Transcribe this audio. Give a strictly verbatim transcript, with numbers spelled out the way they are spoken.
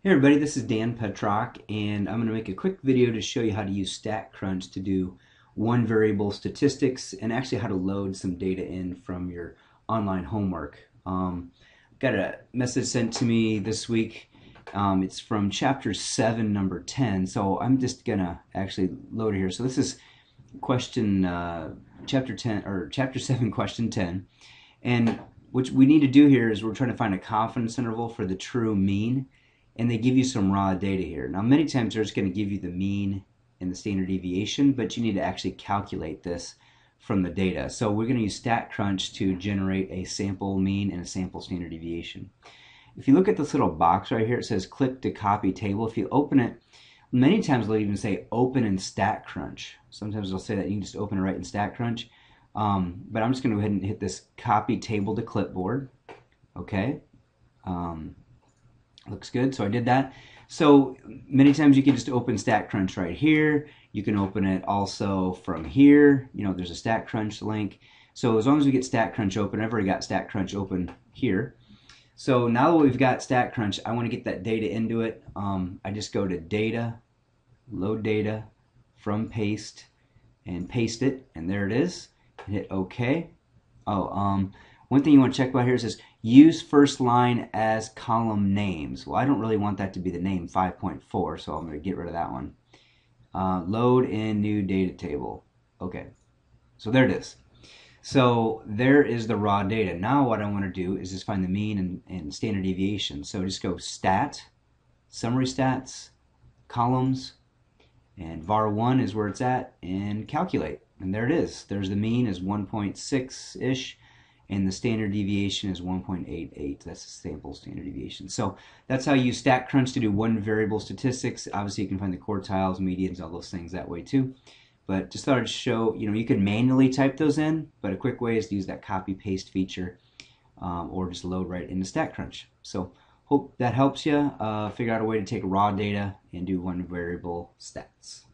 Hey everybody, this is Dan Petrock, and I'm going to make a quick video to show you how to use StatCrunch to do one variable statistics and actually how to load some data in from your online homework. Um, got a message sent to me this week. Um, it's from chapter seven, number ten, so I'm just going to actually load it here. So this is question uh, chapter ten or chapter seven, question ten, and what we need to do here is we're trying to find a confidence interval for the true mean. And they give you some raw data here. Now, many times they're just going to give you the mean and the standard deviation, but you need to actually calculate this from the data. So we're going to use StatCrunch to generate a sample mean and a sample standard deviation. If you look at this little box right here, it says click to copy table. If you open it, many times they'll even say open in StatCrunch. Sometimes they'll say that you can just open it right in StatCrunch. Um, but I'm just going to go ahead and hit this copy table to clipboard. Okay. Um, Looks good, so I did that. So many times you can just open StatCrunch right here. You can open it also from here. You know, there's a StatCrunch link. So as long as we get StatCrunch open, I've already got StatCrunch open here. So now that we've got StatCrunch, I want to get that data into it. Um, I just go to Data, Load Data, from Paste, and paste it, and there it is. And hit OK. Oh, um, one thing you want to check about here is use first line as column names. Well, I don't really want that to be the name five point four, so I'm going to get rid of that one. Uh, load in new data table. Okay, so there it is. So there is the raw data. Now what I want to do is just find the mean and, and standard deviation. So just go Stat, Summary Stats, Columns, and var one is where it's at, and calculate. And there it is. There's the mean is one point six-ish. And the standard deviation is one point eight eight. That's the sample standard deviation. So that's how you use StatCrunch to do one variable statistics. Obviously, you can find the quartiles, medians, all those things that way too. But just thought I'd show, you know, you can manually type those in, but a quick way is to use that copy-paste feature um, or just load right into StatCrunch. So hope that helps you uh, figure out a way to take raw data and do one variable stats.